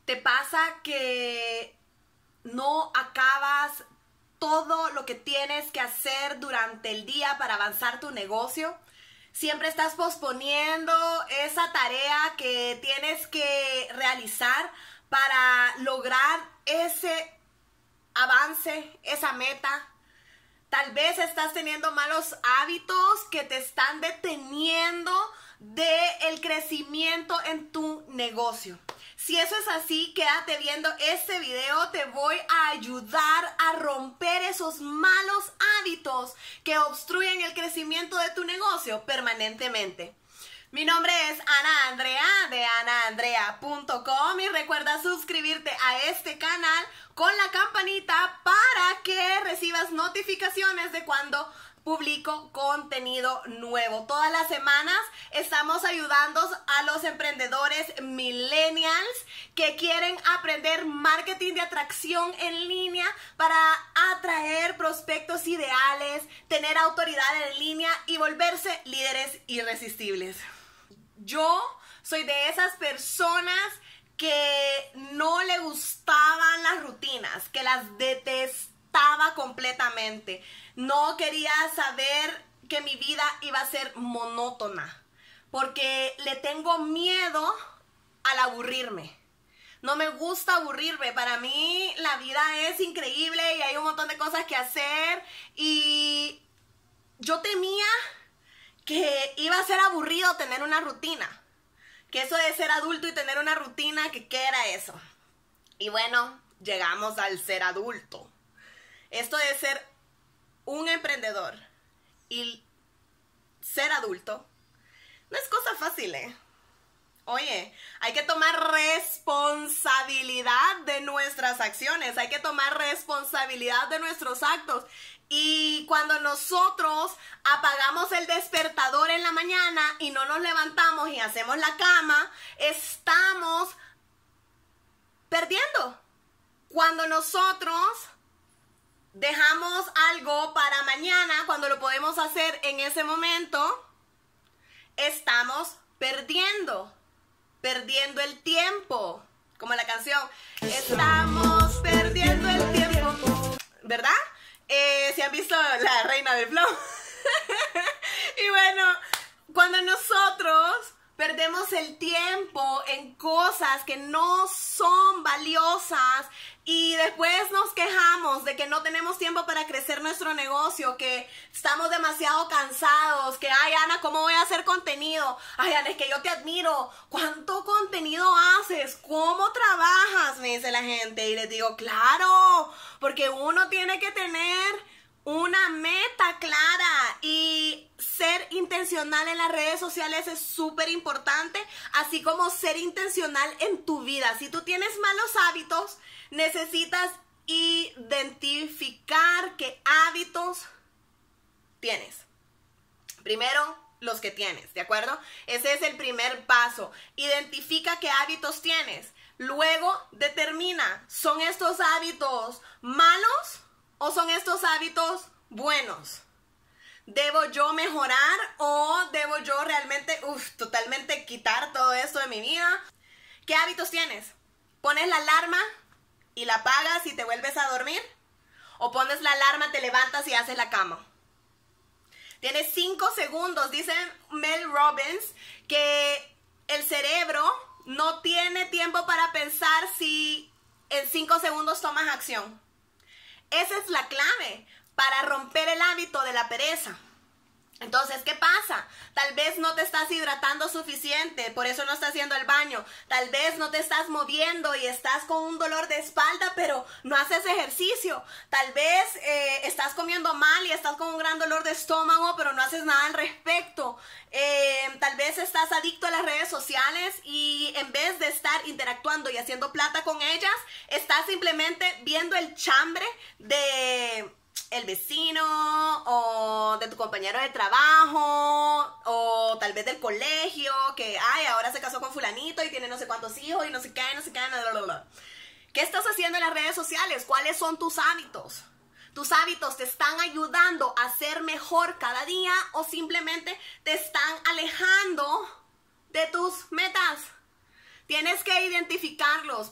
¿Te pasa que no acabas todo lo que tienes que hacer durante el día para avanzar tu negocio? Siempre estás posponiendo esa tarea que tienes que realizar para lograr ese avance, esa meta. Tal vez estás teniendo malos hábitos que te están deteniendo del crecimiento en tu negocio. Si eso es así, quédate viendo este video. Te voy a ayudar a romper esos malos hábitos que obstruyen el crecimiento de tu negocio permanentemente. Mi nombre es Ana Andrea de anaandrea.com y recuerda suscribirte a este canal con la campanita para que recibas notificaciones de cuando publico contenido nuevo. Todas las semanas estamos ayudando a los emprendedores millennials que quieren aprender marketing de atracción en línea para atraer prospectos ideales, tener autoridad en línea y volverse líderes irresistibles. Yo soy de esas personas que no le gustaban las rutinas, que las detestaba completamente. No quería saber que mi vida iba a ser monótona, porque le tengo miedo al aburrirme. No me gusta aburrirme. Para mí la vida es increíble y hay un montón de cosas que hacer y yo temía que iba a ser aburrido tener una rutina. Que eso de ser adulto y tener una rutina, que ¿qué era eso? Y bueno, llegamos al ser adulto. Esto de ser un emprendedor y ser adulto no es cosa fácil, ¿eh? Oye, hay que tomar responsabilidad de nuestras acciones, hay que tomar responsabilidad de nuestros actos. Y cuando nosotros apagamos el despertador en la mañana y no nos levantamos y hacemos la cama, estamos perdiendo. Cuando nosotros dejamos algo para mañana, cuando lo podemos hacer en ese momento, estamos perdiendo el tiempo. Como la canción, estamos perdiendo el tiempo, ¿verdad? Si han visto La Reina del Flow. Y bueno, cuando nosotros perdemos el tiempo en cosas que no son valiosas y después nos quejamos de que no tenemos tiempo para crecer nuestro negocio, que estamos demasiado cansados, que ay Ana, ¿cómo voy a hacer contenido? Ay Ana, es que yo te admiro, ¿cuánto contenido haces? ¿Cómo trabajas? Me dice la gente y les digo, claro, porque uno tiene que tener una meta clara y ser intencional en las redes sociales es súper importante, así como ser intencional en tu vida. Si tú tienes malos hábitos, necesitas identificar qué hábitos tienes. Primero, los que tienes, ¿de acuerdo? Ese es el primer paso. Identifica qué hábitos tienes. Luego, determina, ¿son estos hábitos malos o son estos hábitos buenos? ¿Debo yo mejorar o debo yo realmente, totalmente quitar todo esto de mi vida? ¿Qué hábitos tienes? ¿Pones la alarma y la apagas y te vuelves a dormir? ¿O pones la alarma, te levantas y haces la cama? Tienes 5 segundos, dice Mel Robbins, que el cerebro no tiene tiempo para pensar si en 5 segundos tomas acción. Esa es la clave para romper el hábito de la pereza. Entonces, ¿qué pasa? Tal vez no te estás hidratando suficiente, por eso no estás haciendo el baño. Tal vez no te estás moviendo y estás con un dolor de espalda, pero no haces ejercicio. Tal vez estás comiendo mal y estás con un gran dolor de estómago, pero no haces nada al respecto. Tal vez estás adicto a las redes sociales y en vez de estar interactuando y haciendo plata con ellas, estás simplemente viendo el chambre de el vecino o de tu compañero de trabajo o tal vez del colegio que ay, ahora se casó con fulanito y tiene no sé cuántos hijos y no sé qué, bla, bla, bla. ¿Qué estás haciendo en las redes sociales? ¿Cuáles son tus hábitos? ¿Tus hábitos te están ayudando a ser mejor cada día o simplemente te están alejando de tus metas? Tienes que identificarlos para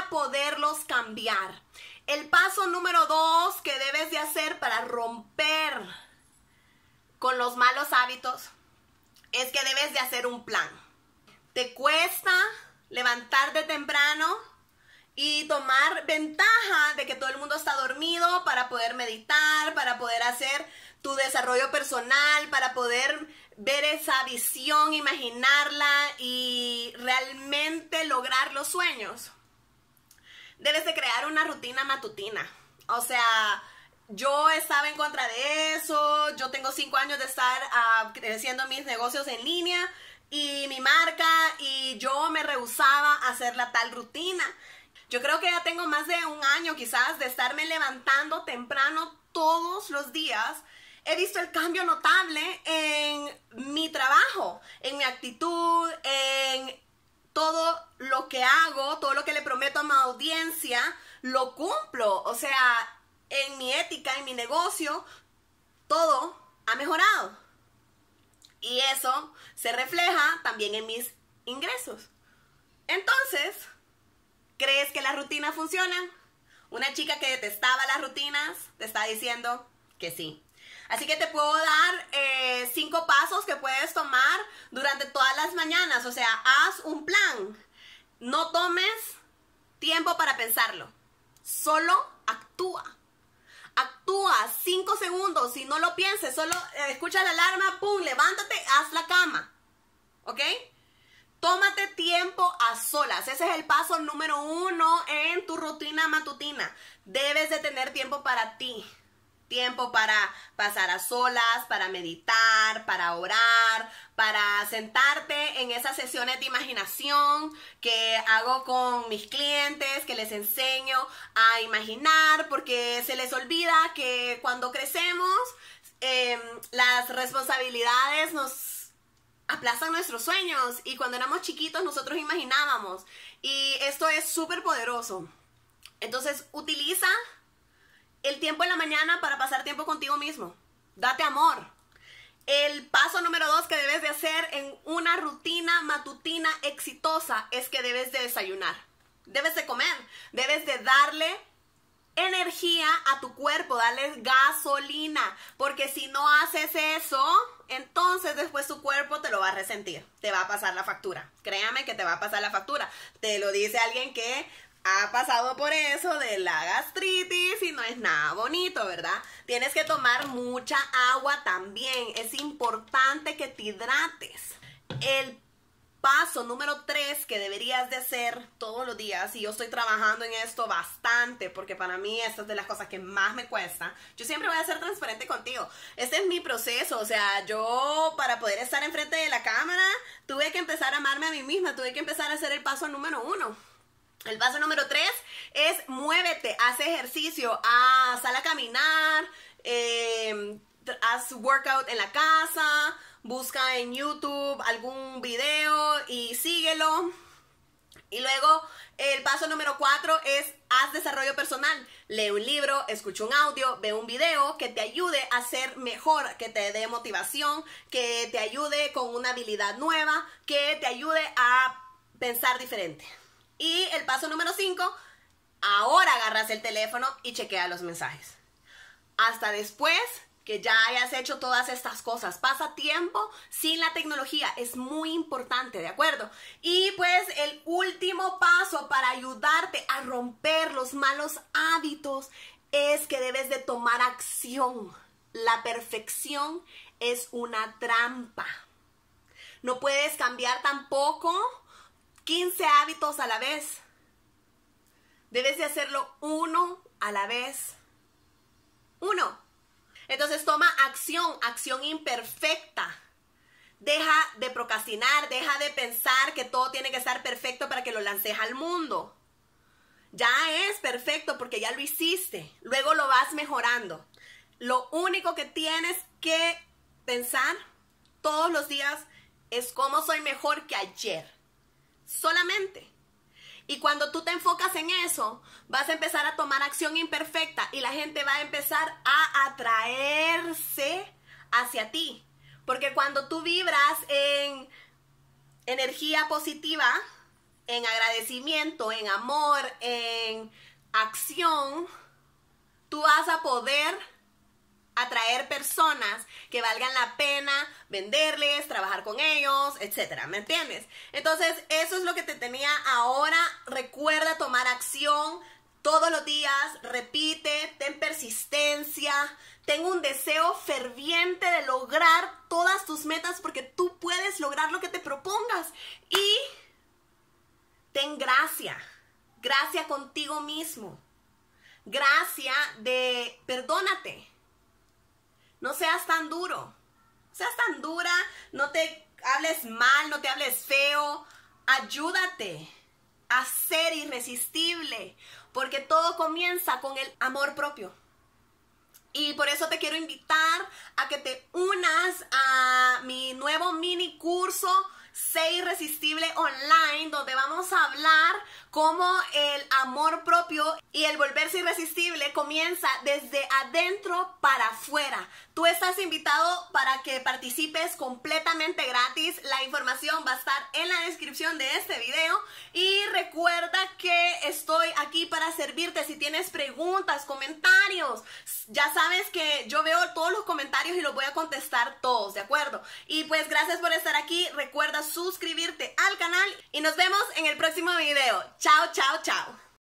poderlos cambiar. El paso número 2 que debes de hacer para romper con los malos hábitos es que debes de hacer un plan. Te cuesta levantarte temprano y tomar ventaja de que todo el mundo está dormido para poder meditar, para poder hacer tu desarrollo personal, para poder ver esa visión, imaginarla y realmente lograr los sueños. Debes de crear una rutina matutina. O sea, yo estaba en contra de eso. Yo tengo 5 años de estar creciendo mis negocios en línea y mi marca, y yo me rehusaba a hacer la tal rutina. Yo creo que ya tengo más de un año quizás de estarme levantando temprano todos los días. He visto el cambio notable en mi trabajo, en mi actitud, en todo lo que hago, todo lo que le prometo a mi audiencia, lo cumplo. O sea, en mi ética, en mi negocio, todo ha mejorado. Y eso se refleja también en mis ingresos. Entonces, ¿crees que las rutinas funcionan? Una chica que detestaba las rutinas te está diciendo que sí. Así que te puedo dar 5 pasos que puedes tomar durante todas las mañanas. O sea, haz un plan. No tomes tiempo para pensarlo. Solo actúa. Actúa 5 segundos. Si no lo pienses, solo escucha la alarma, pum, levántate, haz la cama. ¿Ok? Tómate tiempo a solas. Ese es el paso número 1 en tu rutina matutina. Debes de tener tiempo para ti. Tiempo para pasar a solas, para meditar, para orar, para sentarte en esas sesiones de imaginación que hago con mis clientes, que les enseño a imaginar, porque se les olvida que cuando crecemos, las responsabilidades nos aplazan nuestros sueños, y cuando éramos chiquitos nosotros imaginábamos, y esto es súper poderoso. Entonces utiliza el tiempo en la mañana para pasar tiempo contigo mismo. Date amor. El paso número 2 que debes de hacer en una rutina matutina exitosa es que debes de desayunar. Debes de comer. Debes de darle energía a tu cuerpo, darle gasolina. Porque si no haces eso, entonces después tu cuerpo te lo va a resentir. Te va a pasar la factura. Créame que te va a pasar la factura. Te lo dice alguien que ha pasado por eso de la gastritis y no es nada bonito, ¿verdad? Tienes que tomar mucha agua también. Es importante que te hidrates. El paso número 3 que deberías de hacer todos los días, y yo estoy trabajando en esto bastante porque para mí esta es de las cosas que más me cuesta. Yo siempre voy a ser transparente contigo. Este es mi proceso. O sea, yo para poder estar enfrente de la cámara tuve que empezar a amarme a mí misma. Tuve que empezar a hacer el paso número 1. El paso número 3 es muévete, haz ejercicio, sal a caminar, haz workout en la casa, busca en YouTube algún video y síguelo. Y luego el paso número 4 es haz desarrollo personal. Lee un libro, escucha un audio, ve un video que te ayude a ser mejor, que te dé motivación, que te ayude con una habilidad nueva, que te ayude a pensar diferente. Y el paso número 5, ahora agarras el teléfono y chequea los mensajes. Hasta después que ya hayas hecho todas estas cosas. Pasa tiempo sin la tecnología. Es muy importante, ¿de acuerdo? Y pues el último paso para ayudarte a romper los malos hábitos es que debes de tomar acción. La perfección es una trampa. No puedes cambiar tampoco 15 hábitos a la vez. Debes de hacerlo uno a la vez. 1. Entonces toma acción, acción imperfecta. Deja de procrastinar, deja de pensar que todo tiene que estar perfecto para que lo lances al mundo. Ya es perfecto porque ya lo hiciste. Luego lo vas mejorando. Lo único que tienes que pensar todos los días es cómo soy mejor que ayer. Solamente. Y cuando tú te enfocas en eso, vas a empezar a tomar acción imperfecta y la gente va a empezar a atraerse hacia ti. Porque cuando tú vibras en energía positiva, en agradecimiento, en amor, en acción, tú vas a poder atraer personas que valgan la pena venderles, trabajar con ellos, etcétera, ¿me entiendes? Entonces, eso es lo que te tenía ahora. Recuerda tomar acción todos los días, repite, ten persistencia, ten un deseo ferviente de lograr todas tus metas porque tú puedes lograr lo que te propongas. Y ten gracia contigo mismo, gracia de perdónate. No seas tan duro, no seas tan dura, no te hables mal, no te hables feo. Ayúdate a ser irresistible, porque todo comienza con el amor propio. Y por eso te quiero invitar a que te unas a mi nuevo mini curso Sé Irresistible Online, donde vamos a hablar cómo el amor propio y el volverse irresistible comienza desde adentro para afuera. Tú estás invitado para que participes completamente gratis. La información va a estar en la descripción de este video. Y recuerda que estoy aquí para servirte. Si tienes preguntas, comentarios, ya sabes que yo veo todos los comentarios y los voy a contestar todos, ¿de acuerdo? Y pues gracias por estar aquí. Recuerda suscribirte al canal y nos vemos en el próximo video. Chao, chao, chao.